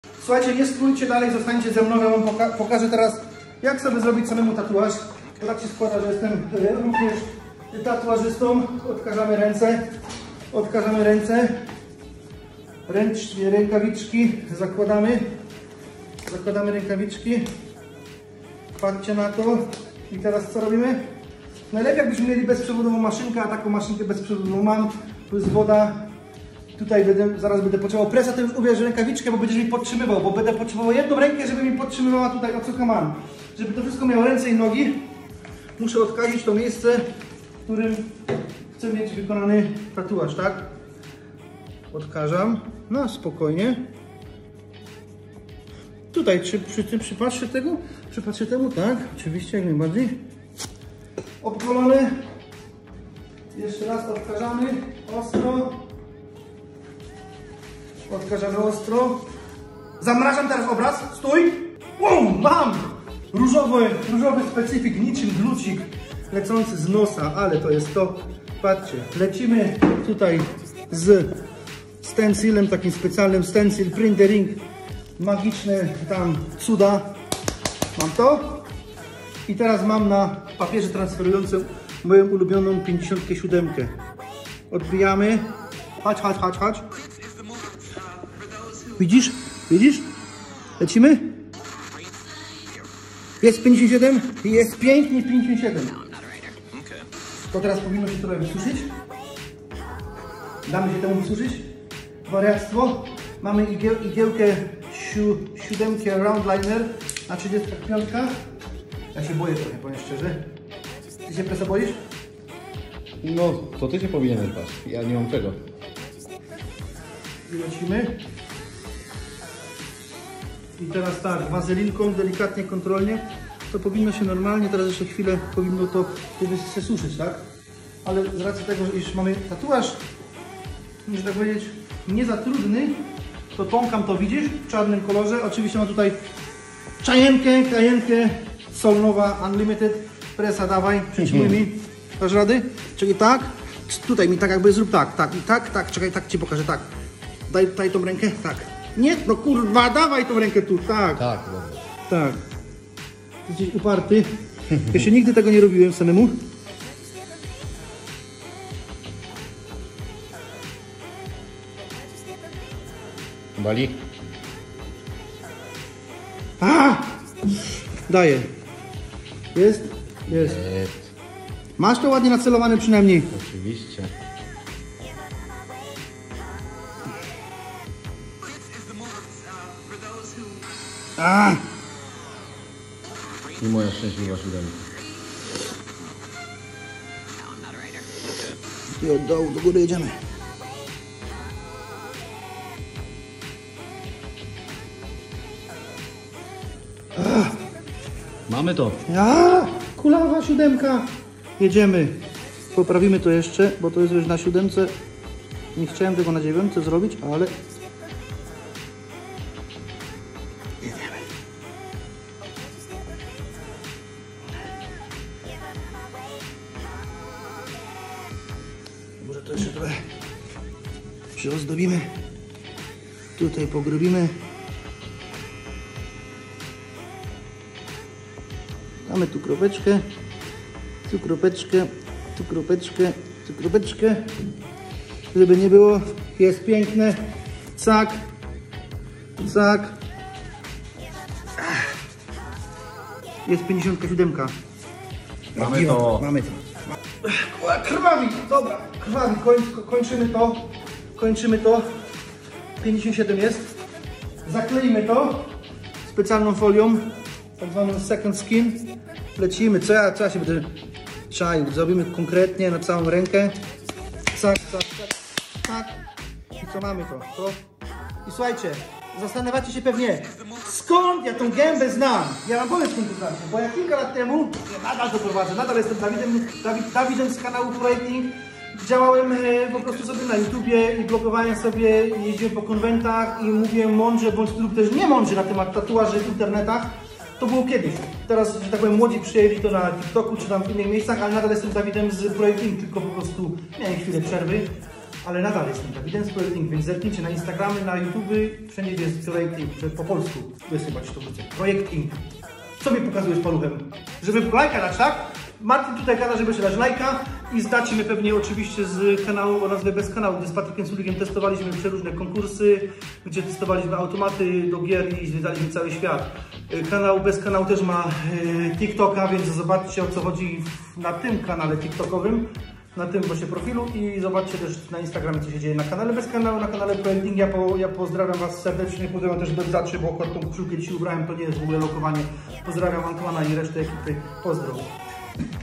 Słuchajcie, nie skrójcie dalej, zostańcie ze mną, ja wam pokażę teraz, jak sobie zrobić samemu tatuaż. To tak się składa, że jestem również tatuażystą. Odkażamy ręce, rękawiczki, zakładamy rękawiczki. Patrzcie na to. I teraz co robimy? Najlepiej jakbyśmy mieli bezprzewodową maszynkę, a taką maszynkę bezprzewodową mam. Tu jest woda. Tutaj zaraz będę potrzebował presa, to już ubierz rękawiczkę, bo będziesz mi podtrzymywał, bo będę potrzebował jedną rękę, żeby mi podtrzymywała tutaj ocucha mam. Żeby to wszystko miało ręce i nogi, muszę odkazić to miejsce, w którym chcę mieć wykonany tatuaż, tak? Odkażam, no spokojnie. Tutaj, przypatrzę temu, tak? Oczywiście, jak najbardziej. Obgolony. Jeszcze raz odkażamy ostro. Odkażamy ostro. Zamrażam teraz obraz. Stój! Wow, mam! Różowy specyfik, niczym glucik lecący z nosa, ale to jest to. Patrzcie, lecimy tutaj z stencilem, takim specjalnym stencil printering. Magiczne tam cuda. Mam to. I teraz mam na papierze transferującym moją ulubioną 57. Odbijamy. Chodź. Widzisz? Lecimy? Jest 57? Jest pięknie 57. To teraz powinno się trochę wysuszyć. Damy się temu wysuszyć. Wariactwo. Mamy igiełkę 7 round liner na 35. Ja się boję trochę, powiem szczerze. Ty się presa boisz? No, to ty się powinieneś bać. Ja nie mam czego. I lecimy. I teraz tak, wazelinką, delikatnie, kontrolnie. To powinno się normalnie, teraz jeszcze chwilę powinno to się suszyć, tak? Ale z racji tego, że już mamy tatuaż, muszę tak powiedzieć, nie za trudny, to tąkam to, widzisz? W czarnym kolorze. Oczywiście mam tutaj kajenkę Solnowa Unlimited. Presa dawaj, przytrzymuj mi. Dasz rady? Czyli tak, tutaj mi tak jakby zrób tak, czekaj, tak ci pokażę, tak. Daj tą rękę, tak. Nie, no kurwa, dawaj tą rękę tu, tak. Tak, dobra. Tak. Jesteś uparty. Jeszcze nigdy tego nie robiłem samemu. Bali? Daję. Jest? Jest. Masz to ładnie nacelowane przynajmniej. Oczywiście. I moja szczęśliwa siódemka. I od dołu do góry jedziemy. Mamy to. Kulawa 7. Jedziemy. Poprawimy to jeszcze, bo to jest już na 7. Nie chciałem tego na 9 zrobić, ale jedziemy. Może to jeszcze trochę przyozdobimy. Tutaj pogrobimy. Mamy tu kropeczkę, tu kropeczkę, tu kropeczkę, tu kropeczkę. Żeby nie było, jest piękne. Cak, cak. Jest 57. Mamy to. Mamy to. Krwawi, dobra, krwawi. Kończymy to. 57 jest. Zakleimy to specjalną folią, tak zwaną second skin. Lecimy. Co ja się będę czaił? Zrobimy konkretnie na całą rękę. Cak, cak, cak, tak. I co mamy to? I słuchajcie, zastanawiacie się pewnie, skąd ja tą gębę znam? Ja wam powiem, skąd to znam, bo ja kilka lat temu, nadal to prowadzę, nadal jestem Dawidem z kanału Projecting. Działałem po prostu sobie na YouTubie i blogowałem sobie, jeździłem po konwentach i mówiłem mądrze bądź lub też nie mądrze na temat tatuaży w internetach. To było kiedyś. Teraz, że tak powiem, młodzi przyjęli to na TikToku czy tam w innych miejscach, ale nadal jestem Dawidem z Projecting, tylko po prostu miałem chwilę przerwy. ale nadal jest link, Evidence Project Inc., więc zerknijcie na Instagramy, na YouTube, wszędzie gdzie jest Projekt Inc., po polsku, tu jest chyba ci to wrócę, Projekt Inc. Co mi pokazujesz paluchem? Żeby lajka dać, tak? Martin tutaj gada, żeby się dać lajka i zdacie mnie pewnie oczywiście z kanału o nazwie Bez Kanału, gdzie z Patrykiem Sulikiem testowaliśmy przeróżne konkursy, gdzie testowaliśmy automaty do gier i zwiedzaliśmy cały świat. Kanał Bez Kanału też ma TikToka, więc zobaczcie, o co chodzi na tym kanale TikTokowym, na tym właśnie profilu i zobaczcie też na Instagramie, co się dzieje na kanale Bez Kanału, na kanale Projekt Inc. Ja pozdrawiam Was serdecznie, pozdrawiam też Bedzaczy, bo akurat tą koszulkę dzisiaj ubrałem, to nie jest w ogóle lokowanie. Pozdrawiam Antoana i resztę ekipy. Pozdro.